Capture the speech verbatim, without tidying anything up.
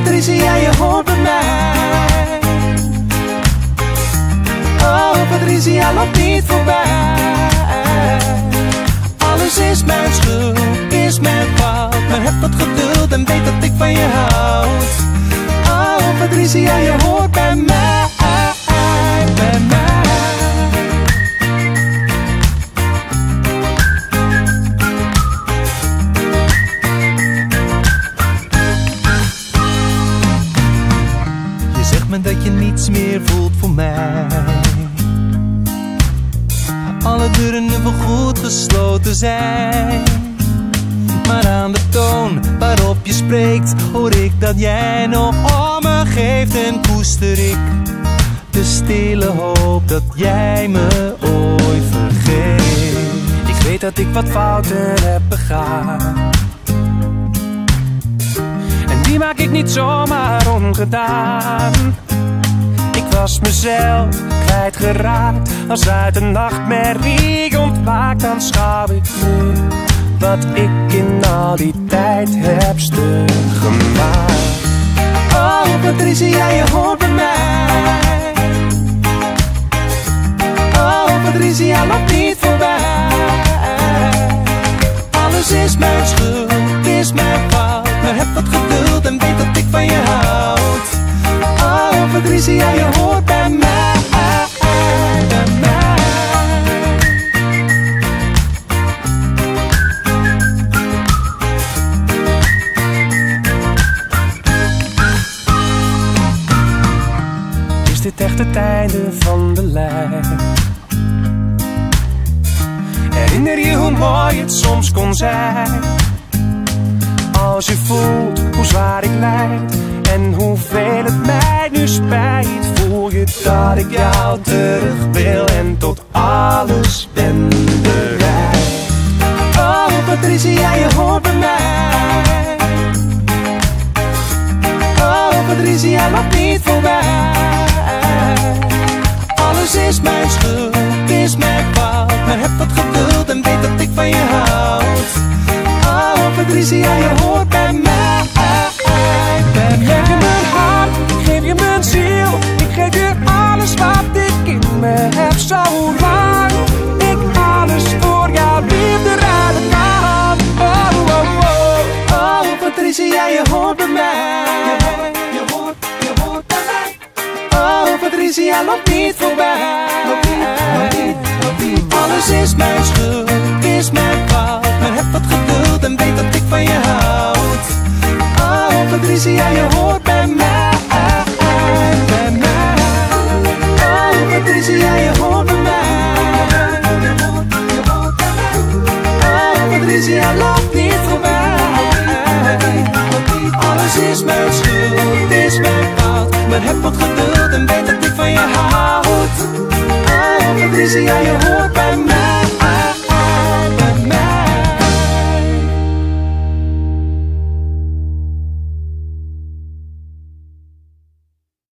Patricia, je hoort bij mij. Oh Patricia, loop niet voorbij. Alles is mijn schuld, is mijn fout. Maar heb wat geduld en weet dat ik van je houd. Oh Patricia, je hoort bij mij, bij mij. Je zegt me dat je niets meer voelt voor mij. Alle deuren nu voorgoed gesloten zijn. Maar aan de toon waarop je spreekt hoor ik dat jij nog om me geeft. En koester ik de stille hoop dat jij me ooit vergeet. Ik weet dat ik wat fouten heb begaan. En die maak ik niet zomaar ongedaan. Ik was mezelf kwijtgeraakt. Als uit een nachtmerrie ontwaakt, dan schouw ik nu wat ik in al die tijd heb stuk gemaakt. Oh Patricia, je hoort bij mij. Oh Patricia, loop niet voorbij. Alles is mijn schuld, is mijn fout. Maar heb wat geduld en weet dat ik van je houd. Oh Patricia, je hoort bij mij, bij mij. Is dit echt het einde van de lijn? Herinner je hoe mooi het soms kon zijn? Als je voelt hoe zwaar ik lijd en hoeveel het mij nu spijt, voel je dat ik jou terug wil en tot alles ben bereid. Oh Patricia, je hoort bij mij. Oh Patricia, loop niet voorbij. Alles is mijn schuld, is mijn fout. Maar heb wat geduld en weet dat ik van je houd. Oh Patricia, je hoort bij mij, bij mij. Ik geef je mijn hart, ik geef je mijn ziel. Ik geef je alles wat ik in me heb. Zolang ik alles voor jouw liefde ruilen kan. Oh, oh, oh. Oh Patricia, je hoort bij mij. Je hoort, je hoort, je hoort bij mij. Oh Patricia, loop niet voorbij. Loop niet, loop niet, loop niet. Alles is mijn schuld, is mijn fout. Maar heb wat geduld en weet dat ik van je houd. Oh Patricia, je hoort bij mij, bij mij. Oh Patricia, je hoort bij mij. Je hoort, je hoort bij mij. Oh Patricia, loop niet voorbij. Alles is mijn schuld, is mijn fout. Maar heb wat geduld en weet dat ik van je houd. Oh Patricia, je hoort bij mij.